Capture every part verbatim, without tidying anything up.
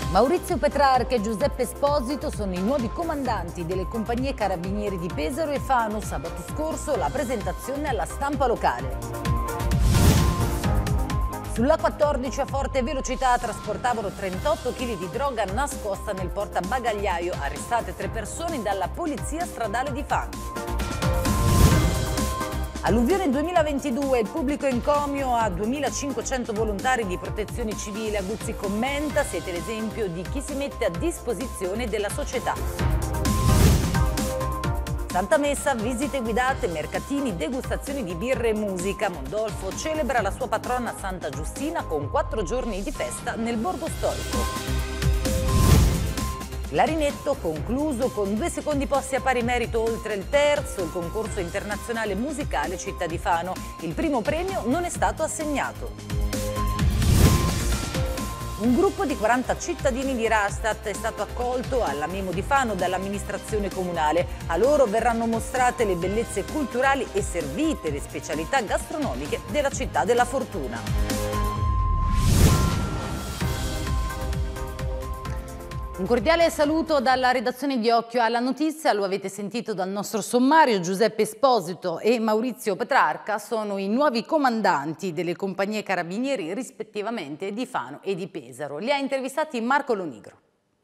Maurizio Petrarca e Giuseppe Esposito sono i nuovi comandanti delle compagnie carabinieri di Pesaro e Fano. Sabato scorso la presentazione alla stampa locale. Sull'A quattordici a forte velocità trasportavano trentotto chili di droga nascosta nel portabagagliaio. Arrestate tre persone dalla polizia stradale di Fano. Alluvione duemilaventidue, il pubblico encomio a duemilacinquecento volontari di protezione civile. Aguzzi commenta: siete l'esempio di chi si mette a disposizione della società. Santa Messa, visite guidate, mercatini, degustazioni di birre e musica. Mondolfo celebra la sua patrona Santa Giustina con quattro giorni di festa nel borgo storico. Clarinetto concluso con due secondi posti a pari merito oltre il terzo, il concorso internazionale musicale Città di Fano. Il primo premio non è stato assegnato. Un gruppo di quaranta cittadini di Rastatt è stato accolto alla Memo di Fano dall'amministrazione comunale. A loro verranno mostrate le bellezze culturali e servite le specialità gastronomiche della città della fortuna. Un cordiale saluto dalla redazione di Occhio alla Notizia. Lo avete sentito dal nostro sommario: Giuseppe Esposito e Maurizio Petrarca sono i nuovi comandanti delle compagnie carabinieri rispettivamente di Fano e di Pesaro. Li ha intervistati Marco Lonigro.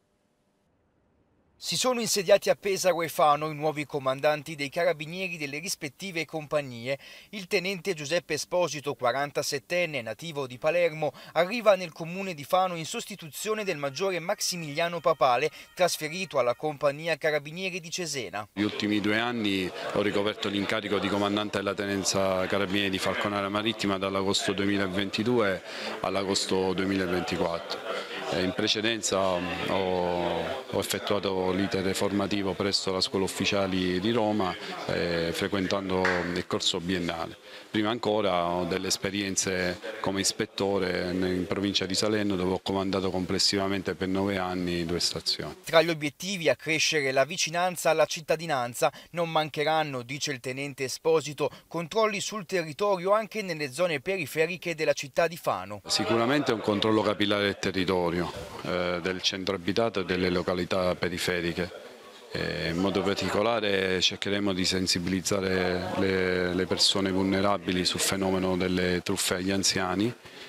Si sono insediati a Pesaro e Fano i nuovi comandanti dei carabinieri delle rispettive compagnie. Il tenente Giuseppe Esposito, quarantasettenne, nativo di Palermo, arriva nel comune di Fano in sostituzione del maggiore Maximiliano Papale, trasferito alla compagnia carabinieri di Cesena. Gli ultimi due anni ho ricoperto l'incarico di comandante della tenenza carabinieri di Falconara Marittima dall'agosto duemilaventidue all'agosto duemilaventiquattro. In precedenza ho, ho effettuato l'iter formativo presso la Scuola Ufficiali di Roma, eh, frequentando il corso biennale. Prima ancora ho delle esperienze come ispettore in provincia di Salerno, dove ho comandato complessivamente per nove anni due stazioni. Tra gli obiettivi accrescere la vicinanza alla cittadinanza. Non mancheranno, dice il tenente Esposito, controlli sul territorio anche nelle zone periferiche della città di Fano. Sicuramente un controllo capillare del territorio, eh, del centro abitato e delle località periferiche. In modo particolare cercheremo di sensibilizzare le, le persone vulnerabili sul fenomeno delle truffe agli anziani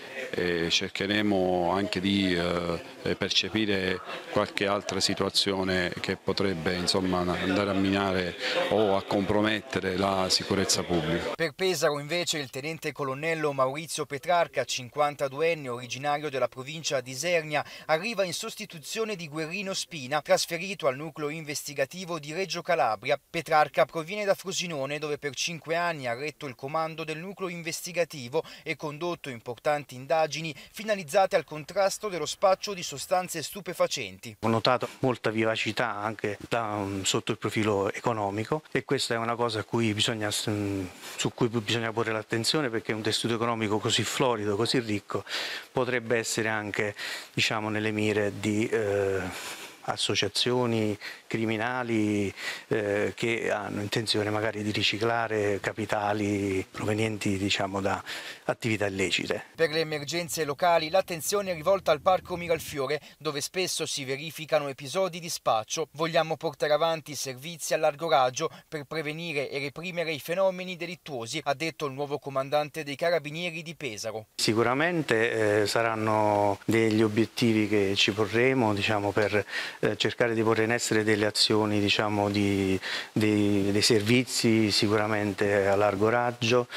e cercheremo anche di eh, percepire qualche altra situazione che potrebbe, insomma, andare a minare o a compromettere la sicurezza pubblica. Per Pesaro invece il tenente colonnello Maurizio Petrarca, cinquantaduenne, originario della provincia di Isernia, arriva in sostituzione di Guerrino Spina, trasferito al nucleo investigativo di Reggio Calabria. Petrarca proviene da Frosinone, dove per cinque anni ha retto il comando del nucleo investigativo e condotto importanti indagini finalizzate al contrasto dello spaccio di sostanze stupefacenti. Ho notato molta vivacità anche da, sotto il profilo economico, e questa è una cosa a cui bisogna, su cui bisogna porre l'attenzione, perché un tessuto economico così florido, così ricco, potrebbe essere anche, diciamo, nelle mire di eh, associazioni criminali eh, che hanno intenzione magari di riciclare capitali provenienti, diciamo, da attività illecite. Per le emergenze locali l'attenzione è rivolta al Parco Miralfiore, dove spesso si verificano episodi di spaccio. Vogliamo portare avanti servizi a largo raggio per prevenire e reprimere i fenomeni delittuosi, ha detto il nuovo comandante dei Carabinieri di Pesaro. Sicuramente eh, saranno degli obiettivi che ci porremo, diciamo, per eh, cercare di porre in essere delle azioni, diciamo, di, di, dei servizi sicuramente a largo raggio,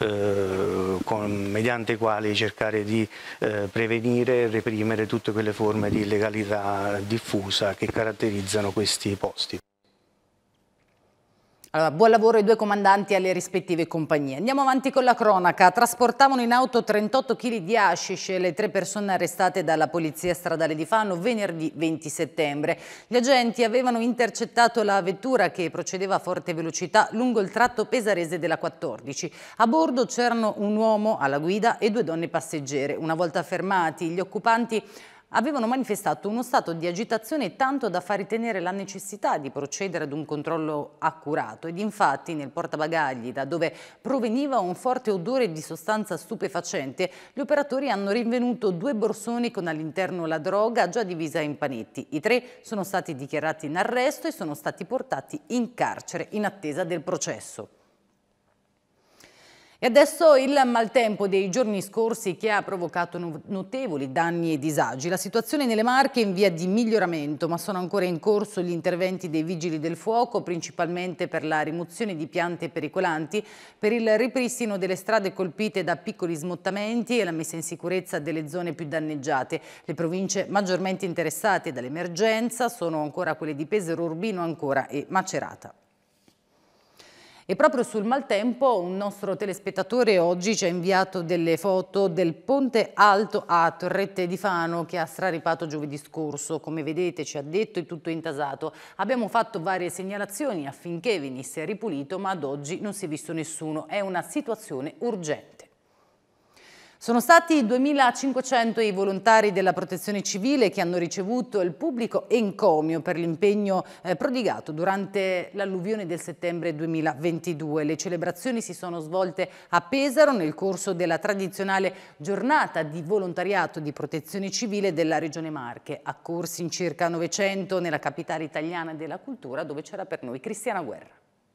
eh, con, mediante i quali cercare di eh, prevenire e reprimere tutte quelle forme di illegalità diffusa che caratterizzano questi posti. Allora, buon lavoro ai due comandanti e alle rispettive compagnie. Andiamo avanti con la cronaca. Trasportavano in auto trentotto chili di hashish le tre persone arrestate dalla Polizia Stradale di Fano venerdì venti settembre. Gli agenti avevano intercettato la vettura che procedeva a forte velocità lungo il tratto pesarese della quattordici. A bordo c'erano un uomo alla guida e due donne passeggere. Una volta fermati, gli occupanti avevano manifestato uno stato di agitazione tanto da far ritenere la necessità di procedere ad un controllo accurato ed infatti nel portabagagli, da dove proveniva un forte odore di sostanza stupefacente, gli operatori hanno rinvenuto due borsoni con all'interno la droga già divisa in panetti. I tre sono stati dichiarati in arresto e sono stati portati in carcere in attesa del processo. E adesso il maltempo dei giorni scorsi che ha provocato notevoli danni e disagi. La situazione nelle Marche è in via di miglioramento, ma sono ancora in corso gli interventi dei vigili del fuoco, principalmente per la rimozione di piante pericolanti, per il ripristino delle strade colpite da piccoli smottamenti e la messa in sicurezza delle zone più danneggiate. Le province maggiormente interessate dall'emergenza sono ancora quelle di Pesaro, Urbino ancora e Macerata. E proprio sul maltempo un nostro telespettatore oggi ci ha inviato delle foto del ponte alto a Torrette di Fano che ha straripato giovedì scorso. Come vedete, ci ha detto, è tutto intasato. Abbiamo fatto varie segnalazioni affinché venisse ripulito, ma ad oggi non si è visto nessuno. È una situazione urgente. Sono stati duemilacinquecento i volontari della Protezione Civile che hanno ricevuto il pubblico encomio per l'impegno eh, prodigato durante l'alluvione del settembre duemilaventidue. Le celebrazioni si sono svolte a Pesaro nel corso della tradizionale giornata di volontariato di Protezione Civile della Regione Marche, accorsi in circa novecento nella capitale italiana della cultura, dove c'era per noi Cristiana Guerra.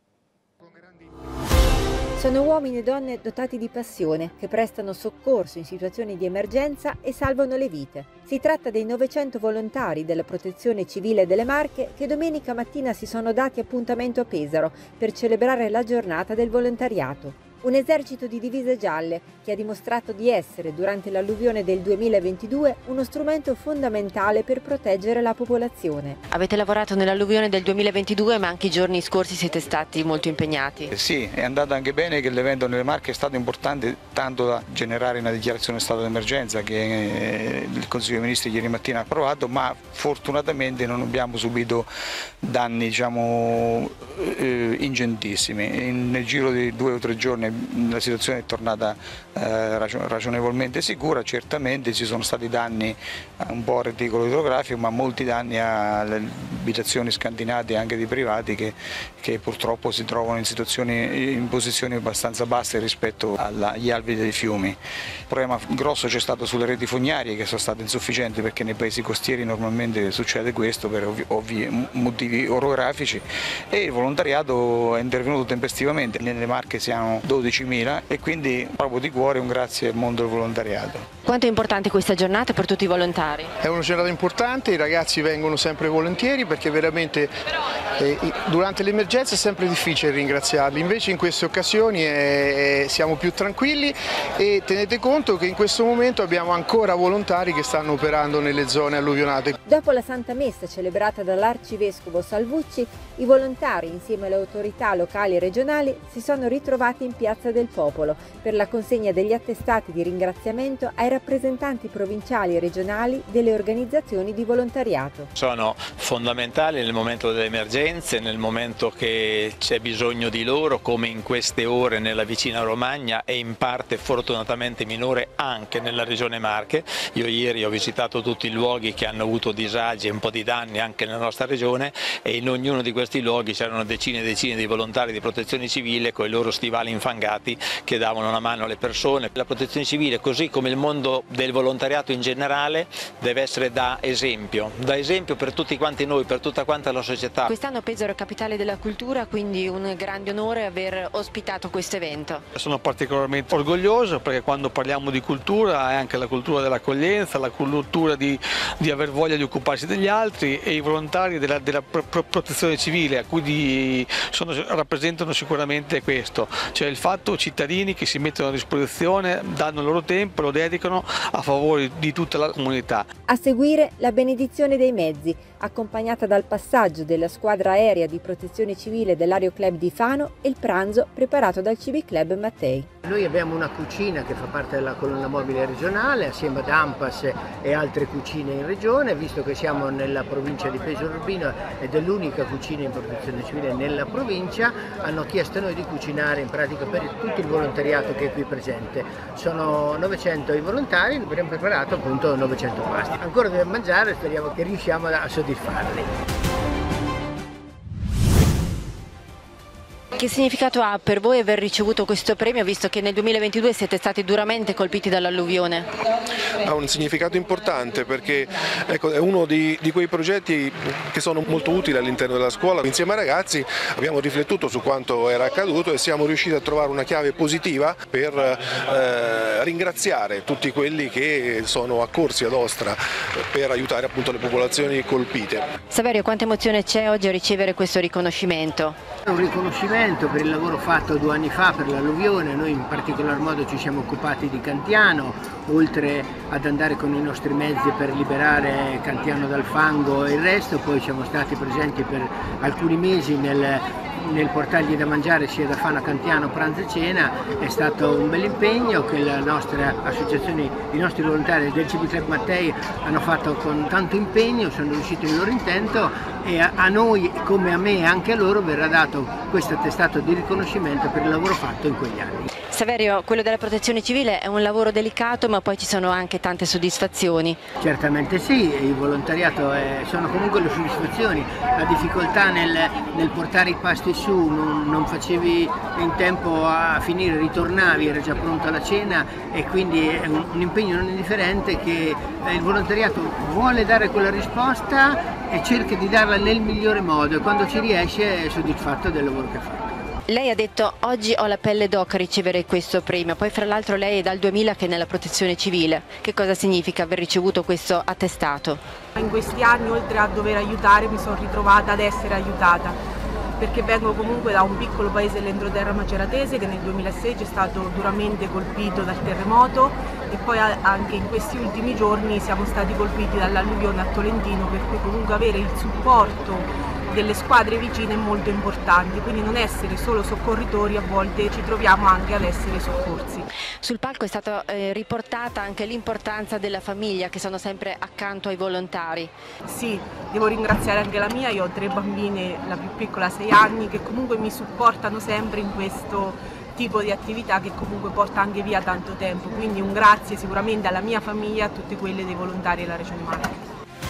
Sono uomini e donne dotati di passione che prestano soccorso in situazioni di emergenza e salvano le vite. Si tratta dei novecento volontari della Protezione Civile delle Marche che domenica mattina si sono dati appuntamento a Pesaro per celebrare la giornata del volontariato. Un esercito di divise gialle che ha dimostrato di essere, durante l'alluvione del duemilaventidue, uno strumento fondamentale per proteggere la popolazione. Avete lavorato nell'alluvione del duemilaventidue, ma anche i giorni scorsi siete stati molto impegnati. Eh sì, è andata anche bene che l'evento nelle Marche è stato importante tanto da generare una dichiarazione di stato d'emergenza che il Consiglio dei Ministri ieri mattina ha approvato, ma fortunatamente non abbiamo subito danni, diciamo, eh, ingentissimi. Nel giro di due o tre giorni la situazione è tornata eh, ragionevolmente sicura. Certamente ci sono stati danni un po' al reticolo idrografico, ma molti danni alle abitazioni scantinate anche di privati che, che purtroppo si trovano in situazioni, in posizioni abbastanza basse rispetto agli alvei dei fiumi. Il problema grosso c'è stato sulle reti fognarie che sono state insufficienti, perché nei paesi costieri normalmente succede questo per ovvi, ovvi motivi orografici, e il volontariato è intervenuto tempestivamente. Nelle Marche siamo dodicimila e quindi proprio di cuore un grazie al mondo del volontariato. Quanto è importante questa giornata per tutti i volontari? È una giornata importante, i ragazzi vengono sempre volentieri perché veramente eh, durante l'emergenza è sempre difficile ringraziarli, invece in queste occasioni eh, siamo più tranquilli e tenete conto che in questo momento abbiamo ancora volontari che stanno operando nelle zone alluvionate. Dopo la Santa Messa celebrata dall'Arcivescovo Salvucci, i volontari insieme alle autorità locali e regionali si sono ritrovati in Piazza del Popolo per la consegna degli attestati di ringraziamento ai rappresentanti provinciali e regionali delle organizzazioni di volontariato. Sono fondamentali nel momento delle emergenze, nel momento che c'è bisogno di loro, come in queste ore nella vicina Romagna e in parte fortunatamente minore anche nella regione Marche. Io ieri ho visitato tutti i luoghi che hanno avuto disagi e un po' di danni anche nella nostra regione, e in ognuno di questi luoghi c'erano decine e decine di volontari di protezione civile con i loro stivali infangati che davano una mano alle persone. La protezione civile, così come il mondo del volontariato in generale, deve essere da esempio, da esempio per tutti quanti noi, per tutta quanta la società. Quest'anno Pesaro è capitale della cultura, quindi un grande onore aver ospitato questo evento. Sono particolarmente orgoglioso perché quando parliamo di cultura è anche la cultura dell'accoglienza, la cultura di, di aver voglia di occuparsi degli altri, e i volontari della, della pro, pro, protezione civile a cui di, sono, rappresentano sicuramente questo, cioè il fatto cittadini che si mettono a disposizione, danno il loro tempo, lo dedicano a favore di tutta la comunità. A seguire la benedizione dei mezzi, accompagnata dal passaggio della squadra aerea di protezione civile dell'Aeroclub di Fano e il pranzo preparato dal Civic Club Mattei. Noi abbiamo una cucina che fa parte della colonna mobile regionale assieme ad ANPAS e altre cucine in regione, visto che siamo nella provincia di Pesaro Urbino ed è l'unica cucina in protezione civile nella provincia. Hanno chiesto a noi di cucinare in pratica per per tutto il volontariato che è qui presente. Sono novecento i volontari, abbiamo preparato appunto novecento pasti. Ancora dobbiamo mangiare, speriamo che riusciamo a soddisfarli. Che significato ha per voi aver ricevuto questo premio, visto che nel duemilaventidue siete stati duramente colpiti dall'alluvione? Ha un significato importante perché ecco, è uno di, di quei progetti che sono molto utili all'interno della scuola. Insieme ai ragazzi abbiamo riflettuto su quanto era accaduto e siamo riusciti a trovare una chiave positiva per eh, ringraziare tutti quelli che sono accorsi ad Ostra per aiutare appunto le popolazioni colpite. Saverio, quanta emozione c'è oggi a ricevere questo riconoscimento? È un riconoscimento per il lavoro fatto due anni fa per l'alluvione. Noi in particolar modo ci siamo occupati di Cantiano, oltre ad andare con i nostri mezzi per liberare Cantiano dal fango e il resto, poi siamo stati presenti per alcuni mesi nel, nel portargli da mangiare sia da Fano a Cantiano pranzo e cena. È stato un bel impegno che le nostre associazioni, i nostri volontari del C B Club Mattei hanno fatto con tanto impegno, sono riusciti nel loro intento e a, a noi come a me e anche a loro verrà dato questo attestato di riconoscimento per il lavoro fatto in quegli anni. Saverio, quello della protezione civile è un lavoro delicato, ma poi ci sono anche tante soddisfazioni. Certamente sì, il volontariato è, sono comunque le soddisfazioni. La difficoltà nel, nel portare i pasti su, non, non facevi in tempo a finire, ritornavi, era già pronta la cena e quindi è un, un impegno non indifferente che il volontariato vuole dare quella risposta e cerca di darla nel migliore modo e quando ci riesce è soddisfatto del lavoro che fa. Lei ha detto oggi ho la pelle d'oca a ricevere questo premio, poi fra l'altro lei è dal duemila che è nella protezione civile. Che cosa significa aver ricevuto questo attestato? In questi anni, oltre a dover aiutare, mi sono ritrovata ad essere aiutata, perché vengo comunque da un piccolo paese dell'entroterra maceratese che nel duemilasedici è stato duramente colpito dal terremoto e poi anche in questi ultimi giorni siamo stati colpiti dall'alluvione a Tolentino, per cui comunque avere il supporto delle squadre vicine è molto importante, quindi non essere solo soccorritori, a volte ci troviamo anche ad essere soccorsi. Sul palco è stata eh, riportata anche l'importanza della famiglia che sono sempre accanto ai volontari. Sì, devo ringraziare anche la mia, io ho tre bambine, la più piccola ha sei anni, che comunque mi supportano sempre in questo tipo di attività che comunque porta anche via tanto tempo, quindi un grazie sicuramente alla mia famiglia e a tutte quelle dei volontari della Regione Marche.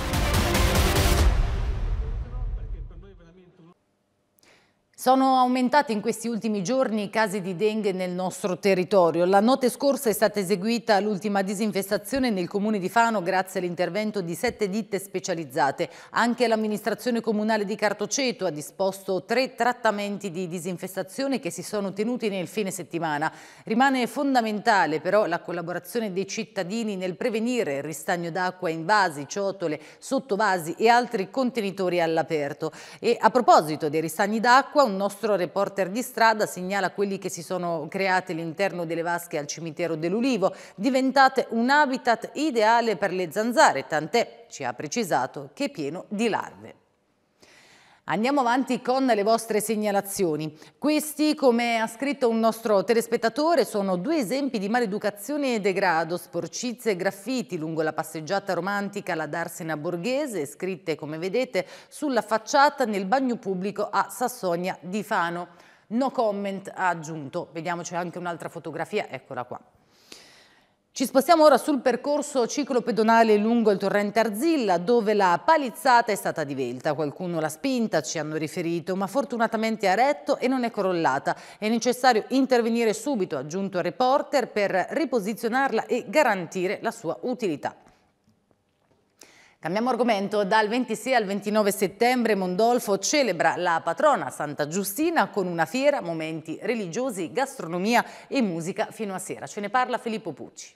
Sono aumentati in questi ultimi giorni i casi di dengue nel nostro territorio. La notte scorsa è stata eseguita l'ultima disinfestazione nel comune di Fano grazie all'intervento di sette ditte specializzate. Anche l'amministrazione comunale di Cartoceto ha disposto tre trattamenti di disinfestazione che si sono tenuti nel fine settimana. Rimane fondamentale però la collaborazione dei cittadini nel prevenire il ristagno d'acqua in vasi, ciotole, sottovasi e altri contenitori all'aperto. E a proposito dei ristagni d'acqua, un nostro reporter di strada segnala quelli che si sono creati all'interno delle vasche al cimitero dell'Ulivo, diventate un habitat ideale per le zanzare, tant'è, ci ha precisato, che è pieno di larve. Andiamo avanti con le vostre segnalazioni. Questi, come ha scritto un nostro telespettatore, sono due esempi di maleducazione e degrado, sporcizie e graffiti lungo la passeggiata romantica alla Darsena Borghese, scritte, come vedete, sulla facciata nel bagno pubblico a Sassonia di Fano. No comment, ha aggiunto. Vediamo, c'è anche un'altra fotografia, eccola qua. Ci spostiamo ora sul percorso ciclopedonale lungo il torrente Arzilla, dove la palizzata è stata divelta. Qualcuno l'ha spinta, ci hanno riferito, ma fortunatamente ha retto e non è crollata. È necessario intervenire subito, ha aggiunto il reporter, per riposizionarla e garantire la sua utilità. Cambiamo argomento. Dal ventisei al ventinove settembre Mondolfo celebra la patrona Santa Giustina con una fiera, momenti religiosi, gastronomia e musica fino a sera. Ce ne parla Filippo Pucci.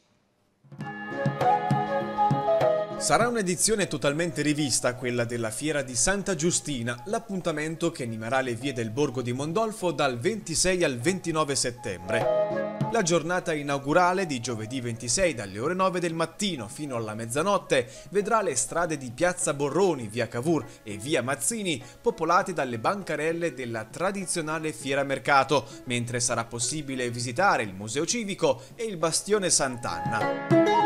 Sarà un'edizione totalmente rivista quella della Fiera di Santa Giustina, l'appuntamento che animerà le vie del borgo di Mondolfo dal ventisei al ventinove settembre. La giornata inaugurale di giovedì ventisei dalle ore nove del mattino fino alla mezzanotte vedrà le strade di Piazza Borroni, via Cavour e via Mazzini popolate dalle bancarelle della tradizionale Fiera Mercato, mentre sarà possibile visitare il Museo Civico e il Bastione Sant'Anna.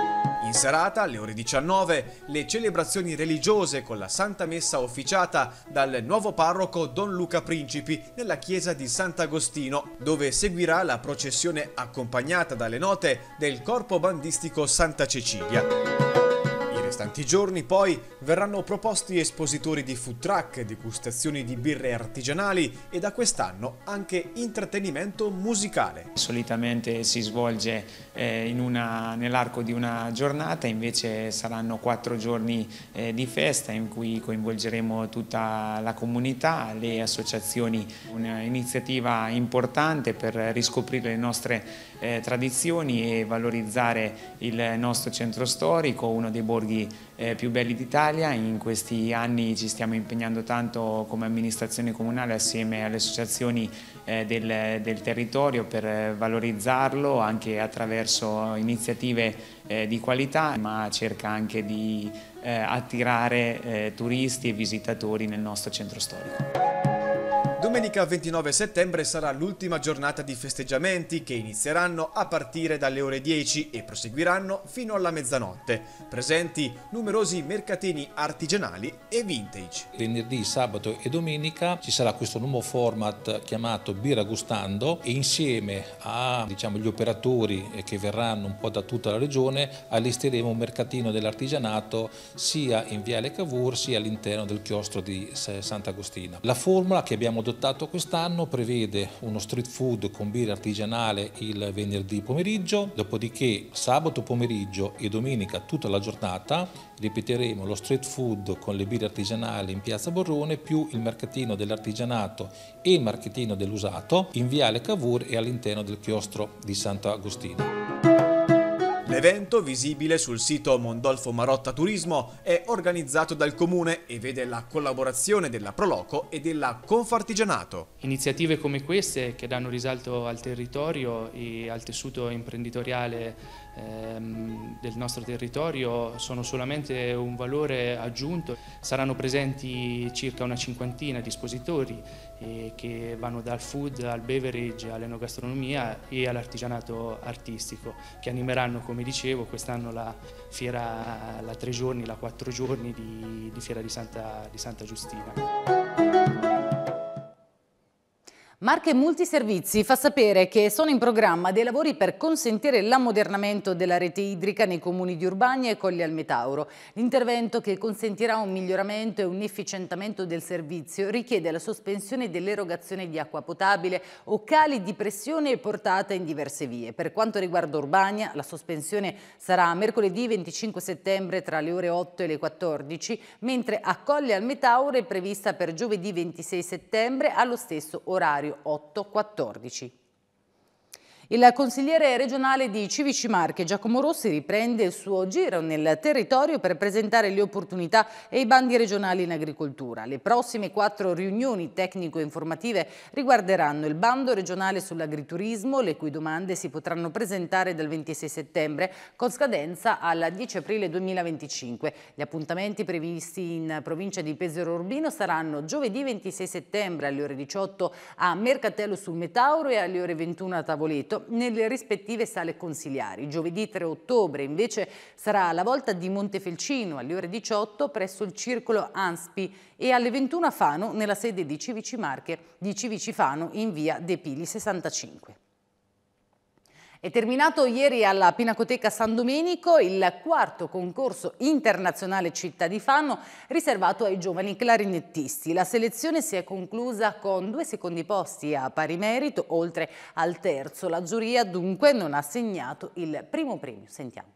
In serata, alle ore diciannove, le celebrazioni religiose con la Santa Messa officiata dal nuovo parroco Don Luca Principi nella chiesa di Sant'Agostino, dove seguirà la processione accompagnata dalle note del corpo bandistico Santa Cecilia. I restanti giorni poi verranno proposti espositori di food truck, degustazioni di birre artigianali e da quest'anno anche intrattenimento musicale. Solitamente si svolge eh, nell'arco di una giornata, invece saranno quattro giorni eh, di festa in cui coinvolgeremo tutta la comunità, le associazioni, un'iniziativa importante per riscoprire le nostre eh, tradizioni e valorizzare il nostro centro storico, uno dei borghi Eh, più belli d'Italia. In questi anni ci stiamo impegnando tanto come amministrazione comunale assieme alle associazioni eh, del, del territorio per valorizzarlo anche attraverso iniziative eh, di qualità, ma cerca anche di eh, attirare eh, turisti e visitatori nel nostro centro storico. Domenica ventinove settembre sarà l'ultima giornata di festeggiamenti che inizieranno a partire dalle ore dieci e proseguiranno fino alla mezzanotte. Presenti numerosi mercatini artigianali e vintage. Venerdì, sabato e domenica ci sarà questo nuovo format chiamato Birra Gustando e insieme a diciamo, gli operatori che verranno un po' da tutta la regione allestiremo un mercatino dell'artigianato sia in Viale Cavour sia all'interno del chiostro di Sant'Agostino. La formula che abbiamo adottato quest'anno prevede uno street food con birra artigianale il venerdì pomeriggio, dopodiché sabato pomeriggio e domenica tutta la giornata ripeteremo lo street food con le birre artigianali in Piazza Borrone più il mercatino dell'artigianato e il mercatino dell'usato in Viale Cavour e all'interno del chiostro di Sant'Agostino. L'evento, visibile sul sito Mondolfo Marotta Turismo, è organizzato dal Comune e vede la collaborazione della Proloco e della Confartigianato. Iniziative come queste che danno risalto al territorio e al tessuto imprenditoriale ehm, del nostro territorio sono solamente un valore aggiunto. Saranno presenti circa una cinquantina di espositori eh, che vanno dal food al beverage, all'enogastronomia e all'artigianato artistico, che animeranno, come dicevo, quest'anno la fiera, la tre giorni, la quattro giorni di, di fiera di Santa, di Santa Giustina. Marche Multiservizi fa sapere che sono in programma dei lavori per consentire l'ammodernamento della rete idrica nei comuni di Urbania e Colli al Metauro. L'intervento, che consentirà un miglioramento e un efficientamento del servizio, richiede la sospensione dell'erogazione di acqua potabile o cali di pressione e portata in diverse vie. Per quanto riguarda Urbania, la sospensione sarà mercoledì venticinque settembre tra le ore otto e le quattordici, mentre a Colli al Metauro è prevista per giovedì ventisei settembre allo stesso orario otto quattordici. Il consigliere regionale di Civici Marche, Giacomo Rossi, riprende il suo giro nel territorio per presentare le opportunità e i bandi regionali in agricoltura. Le prossime quattro riunioni tecnico-informative riguarderanno il bando regionale sull'agriturismo, le cui domande si potranno presentare dal ventisei settembre con scadenza al dieci aprile duemilaventicinque. Gli appuntamenti previsti in provincia di Pesaro Urbino saranno giovedì ventisei settembre alle ore diciotto a Mercatello sul Metauro e alle ore ventuno a Tavoleto, nelle rispettive sale consiliari. Giovedì tre ottobre invece sarà la volta di Montefelcino alle ore diciotto presso il circolo ANSPI e alle ventuno a Fano nella sede di Civici Marche di Civici Fano in via De Pili sessantacinque. È terminato ieri alla Pinacoteca San Domenico il quarto concorso internazionale Città di Fano riservato ai giovani clarinettisti. La selezione si è conclusa con due secondi posti a pari merito, oltre al terzo. La giuria dunque non ha assegnato il primo premio. Sentiamo.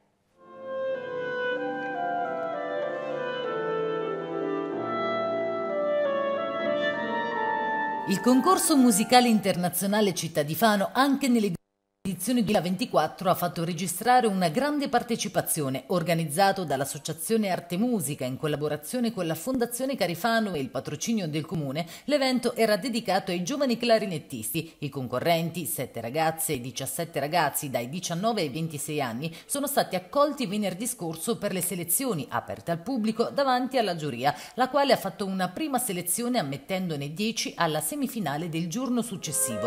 Il concorso musicale internazionale Città di Fano, anche nelle L'edizione duemilaventiquattro ha fatto registrare una grande partecipazione. Organizzato dall'Associazione Arte Musica in collaborazione con la Fondazione Carifano e il patrocinio del Comune, l'evento era dedicato ai giovani clarinettisti. I concorrenti, sette ragazze e diciassette ragazzi dai diciannove ai ventisei anni, sono stati accolti venerdì scorso per le selezioni aperte al pubblico davanti alla giuria, la quale ha fatto una prima selezione ammettendone dieci alla semifinale del giorno successivo.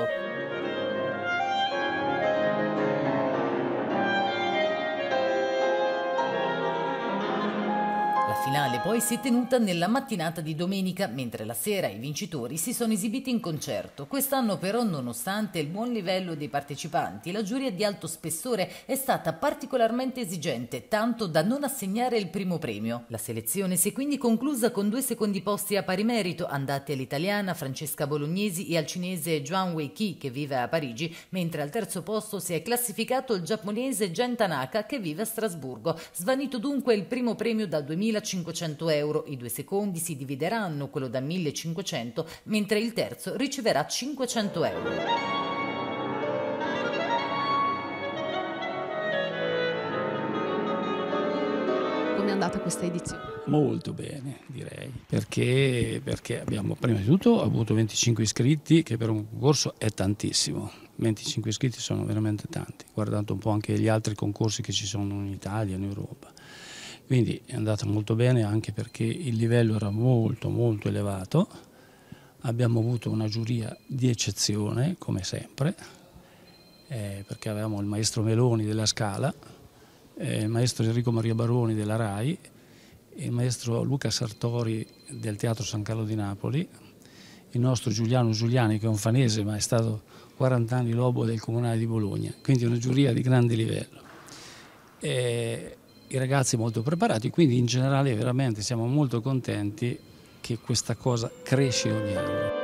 finale poi si è tenuta nella mattinata di domenica, mentre la sera i vincitori si sono esibiti in concerto. Quest'anno però, nonostante il buon livello dei partecipanti, la giuria di alto spessore è stata particolarmente esigente, tanto da non assegnare il primo premio. La selezione si è quindi conclusa con due secondi posti a pari merito, andati all'italiana Francesca Bolognesi e al cinese Zhuang Weiki, che vive a Parigi, mentre al terzo posto si è classificato il giapponese Gen Tanaka, che vive a Strasburgo. Svanito dunque il primo premio da duemilacinquecento euro, i due secondi si divideranno quello da millecinquecento, mentre il terzo riceverà cinquecento euro. Come è andata questa edizione? Molto bene, direi, perché, perché abbiamo prima di tutto avuto venticinque iscritti, che per un concorso è tantissimo. venticinque iscritti sono veramente tanti, guardando un po' anche gli altri concorsi che ci sono in Italia, in Europa. Quindi è andata molto bene anche perché il livello era molto molto elevato. Abbiamo avuto una giuria di eccezione, come sempre, eh, perché avevamo il maestro Meloni della Scala, eh, il maestro Enrico Maria Baroni della RAI, il maestro Luca Sartori del Teatro San Carlo di Napoli, il nostro Giuliano Giuliani, che è un fanese ma è stato quaranta anni lobo del Comunale di Bologna, quindi una giuria di grande livello. E i ragazzi molto preparati, quindi in generale veramente siamo molto contenti che questa cosa cresce ogni anno.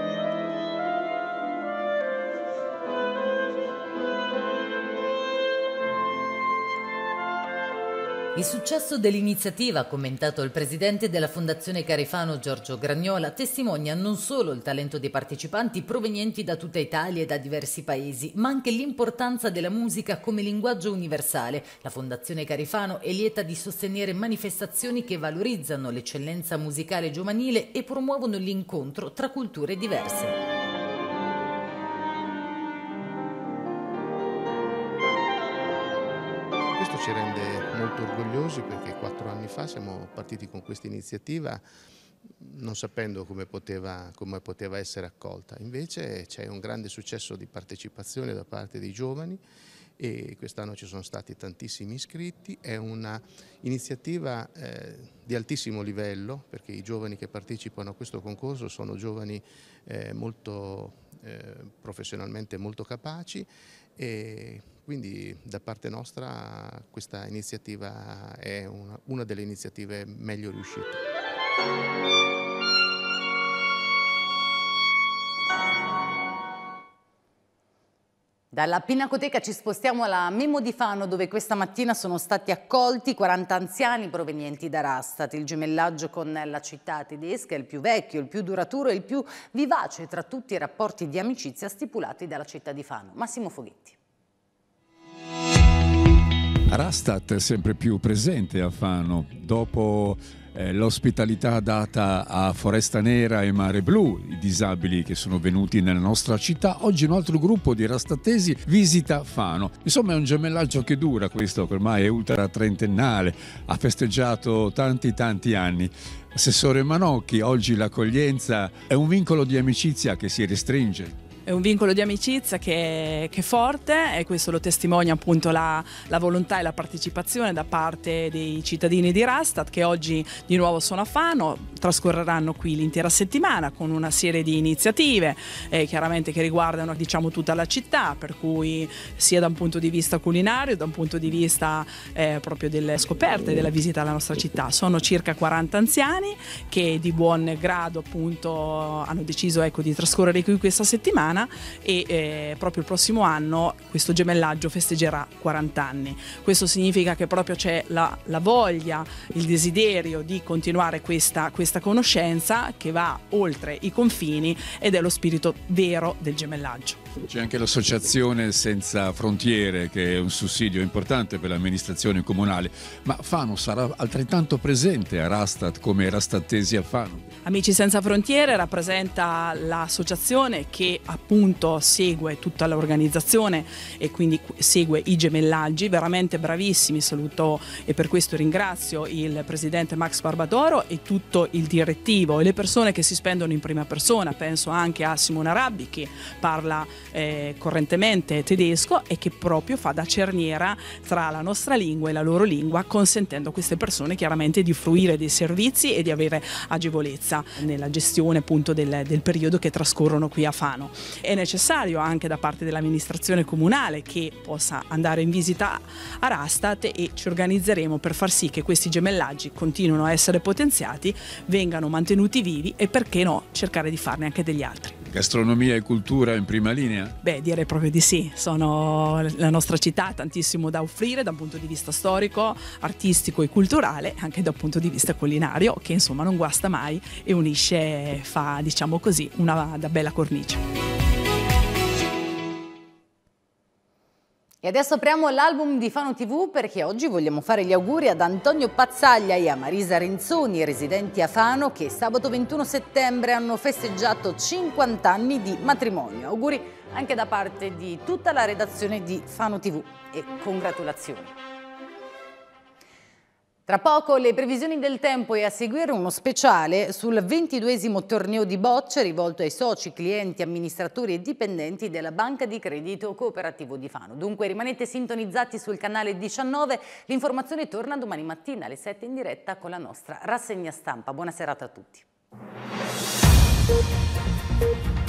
Il successo dell'iniziativa, commentato il presidente della Fondazione Carifano Giorgio Gragnola, testimonia non solo il talento dei partecipanti provenienti da tutta Italia e da diversi paesi, ma anche l'importanza della musica come linguaggio universale. La Fondazione Carifano è lieta di sostenere manifestazioni che valorizzano l'eccellenza musicale giovanile e promuovono l'incontro tra culture diverse. Questo ci rende molto orgogliosi perché quattro anni fa siamo partiti con questa iniziativa non sapendo come poteva, come poteva essere accolta. Invece c'è un grande successo di partecipazione da parte dei giovani e quest'anno ci sono stati tantissimi iscritti. È un'iniziativa eh, di altissimo livello perché i giovani che partecipano a questo concorso sono giovani eh, molto eh, professionalmente molto capaci e quindi da parte nostra questa iniziativa è una, una delle iniziative meglio riuscite. Dalla Pinacoteca ci spostiamo alla Memo di Fano, dove questa mattina sono stati accolti quaranta anziani provenienti da Rastatt. Il gemellaggio con la città tedesca è il più vecchio, il più duraturo e il più vivace tra tutti i rapporti di amicizia stipulati dalla città di Fano. Massimo Foghetti. Rastatt è sempre più presente a Fano, dopo eh, l'ospitalità data a Foresta Nera e Mare Blu, i disabili che sono venuti nella nostra città. Oggi un altro gruppo di rastattesi visita Fano. Insomma è un gemellaggio che dura questo, che ormai è ultra trentennale, ha festeggiato tanti tanti anni. Assessore Manocchi, oggi l'accoglienza è un vincolo di amicizia che si restringe. È un vincolo di amicizia che, che è forte e questo lo testimonia appunto la, la volontà e la partecipazione da parte dei cittadini di Rastatt che oggi di nuovo sono a Fano, trascorreranno qui l'intera settimana con una serie di iniziative eh, chiaramente che riguardano diciamo tutta la città, per cui sia da un punto di vista culinario, da un punto di vista eh, proprio delle scoperte, della visita alla nostra città. Sono circa quaranta anziani che di buon grado appunto hanno deciso ecco, di trascorrere qui questa settimana e eh, proprio il prossimo anno questo gemellaggio festeggerà quaranta anni. Questo significa che proprio c'è la, la voglia, il desiderio di continuare questa, questa conoscenza che va oltre i confini ed è lo spirito vero del gemellaggio. C'è anche l'associazione Senza Frontiere che è un sussidio importante per l'amministrazione comunale, ma Fano sarà altrettanto presente a Rastatt come rastattesi a Fano? Amici Senza Frontiere rappresenta l'associazione che appunto segue tutta l'organizzazione e quindi segue i gemellaggi, veramente bravissimi, saluto e per questo ringrazio il presidente Max Barbadoro e tutto il direttivo e le persone che si spendono in prima persona, penso anche a Simona Rabbi che parla eh, correntemente tedesco e che proprio fa da cerniera tra la nostra lingua e la loro lingua, consentendo a queste persone chiaramente di fruire dei servizi e di avere agevolezza nella gestione appunto del, del periodo che trascorrono qui a Fano. È necessario anche da parte dell'amministrazione comunale che possa andare in visita a Rastatt, e ci organizzeremo per far sì che questi gemellaggi continuino a essere potenziati, vengano mantenuti vivi e, perché no, cercare di farne anche degli altri. Gastronomia e cultura in prima linea? Beh, direi proprio di sì. Sono, la nostra città ha tantissimo da offrire da un punto di vista storico, artistico e culturale, anche da un punto di vista culinario, che insomma non guasta mai e unisce, fa diciamo così, una da bella cornice. E adesso apriamo l'album di Fano tivù, perché oggi vogliamo fare gli auguri ad Antonio Pazzaglia e a Marisa Renzoni, residenti a Fano, che sabato ventuno settembre hanno festeggiato cinquanta anni di matrimonio. Auguri anche da parte di tutta la redazione di Fano tivù e congratulazioni. Tra poco le previsioni del tempo e a seguire uno speciale sul ventiduesimo torneo di bocce rivolto ai soci, clienti, amministratori e dipendenti della Banca di Credito Cooperativo di Fano. Dunque rimanete sintonizzati sul canale diciannove, l'informazione torna domani mattina alle sette in diretta con la nostra rassegna stampa. Buona serata a tutti.